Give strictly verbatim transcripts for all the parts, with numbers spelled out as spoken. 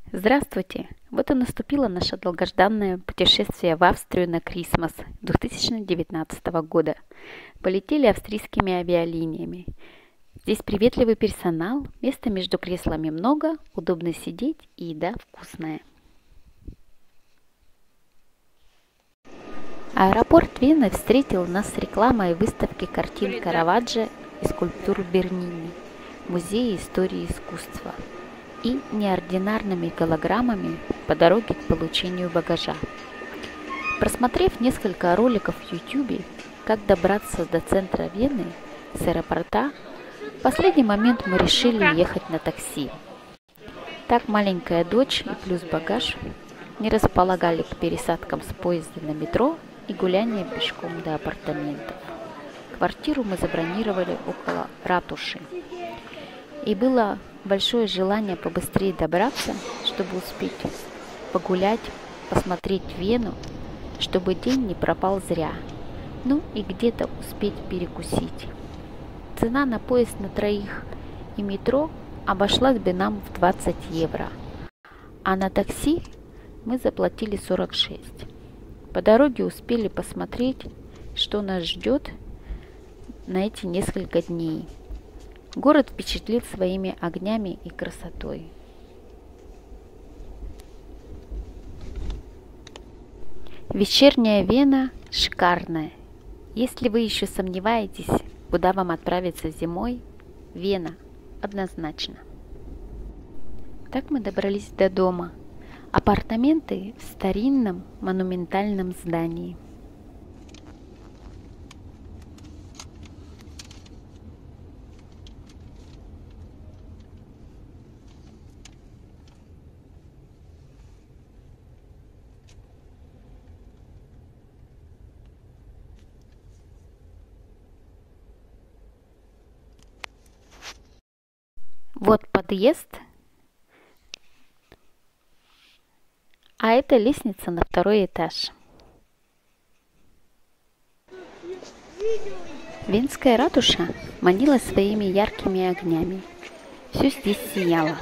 Здравствуйте! Вот и наступило наше долгожданное путешествие в Австрию на Крисмас две тысячи девятнадцатого года. Полетели австрийскими авиалиниями. Здесь приветливый персонал, места между креслами много, удобно сидеть и еда вкусная. Аэропорт Вены встретил нас с рекламой выставки картин Караваджо и скульптур Бернини, Музея истории искусства и неординарными голограммами по дороге к получению багажа. Просмотрев несколько роликов в YouTube, как добраться до центра Вены с аэропорта, в последний момент мы решили ехать на такси. Так маленькая дочь и плюс багаж не располагали к пересадкам с поезда на метро и гуляния пешком до апартаментов. Квартиру мы забронировали около ратуши. И было большое желание побыстрее добраться, чтобы успеть погулять, посмотреть Вену, чтобы день не пропал зря, ну и где-то успеть перекусить. Цена на поезд на троих и метро обошлась бы нам в двадцать евро, а на такси мы заплатили сорок шесть. По дороге успели посмотреть, что нас ждет на эти несколько дней. Город впечатлил своими огнями и красотой. Вечерняя Вена шикарная. Если вы еще сомневаетесь, куда вам отправиться зимой, Вена однозначно. Так мы добрались до дома. Апартаменты в старинном монументальном здании. Вот подъезд, а это лестница на второй этаж. Венская ратуша манила своими яркими огнями. Все здесь сияло.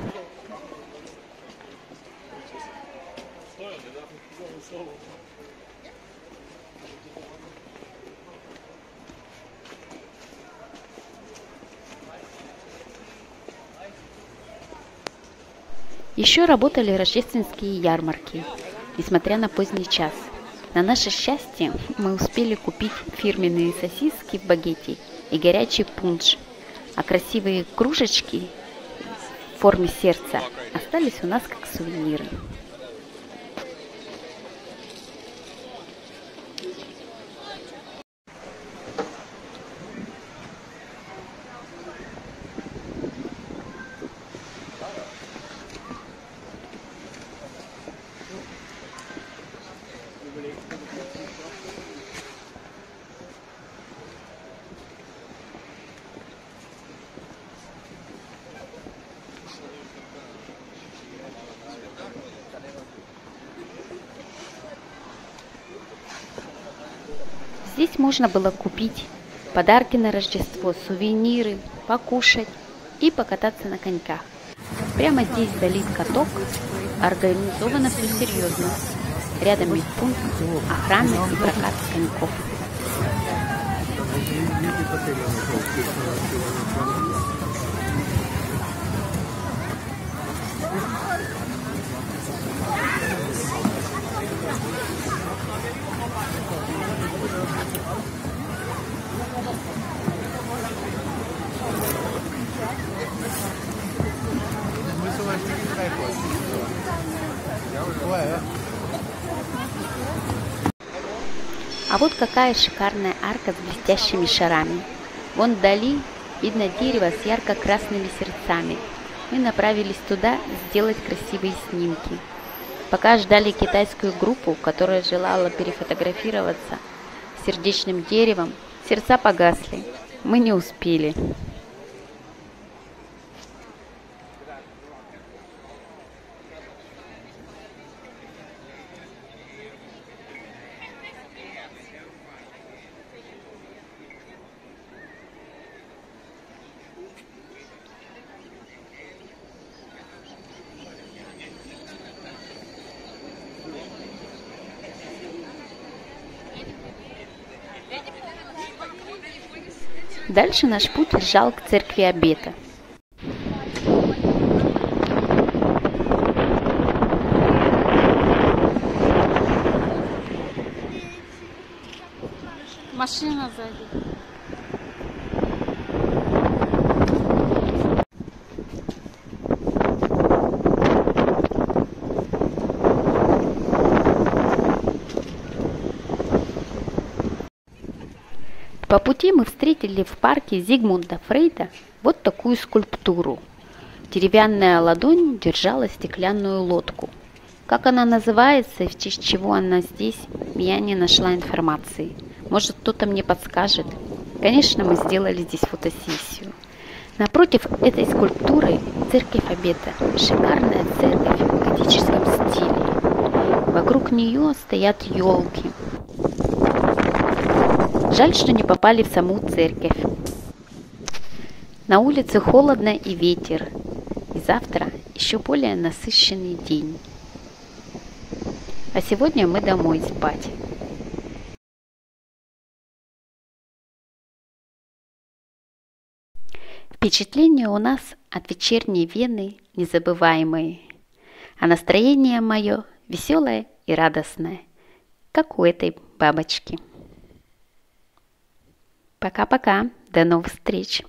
Еще работали рождественские ярмарки, несмотря на поздний час. На наше счастье мы успели купить фирменные сосиски в багете и горячий пунш, а красивые кружечки в форме сердца остались у нас как сувениры. Здесь можно было купить подарки на Рождество, сувениры, покушать и покататься на коньках. Прямо здесь вдали каток, организовано все серьезно. Рядом медпункт, охрана и прокат коньков. А вот какая шикарная арка с блестящими шарами. Вон вдали видно дерево с ярко-красными сердцами. Мы направились туда сделать красивые снимки. Пока ждали китайскую группу, которая желала перефотографироваться с сердечным деревом, сердца погасли. Мы не успели. Дальше наш путь лежал к церкви Обета. Машина сзади. По пути мы встретили в парке Зигмунда Фрейда вот такую скульптуру. Деревянная ладонь держала стеклянную лодку. Как она называется и в честь чего она здесь, я не нашла информации. Может, кто-то мне подскажет. Конечно, мы сделали здесь фотосессию. Напротив этой скульптуры церковь Обета. Шикарная церковь в готическом стиле. Вокруг нее стоят елки. Жаль, что не попали в саму церковь. На улице холодно и ветер. И завтра еще более насыщенный день. А сегодня мы домой спать. Впечатления у нас от вечерней Вены незабываемые. А настроение мое веселое и радостное, как у этой бабочки. Пока-пока, до новых встреч!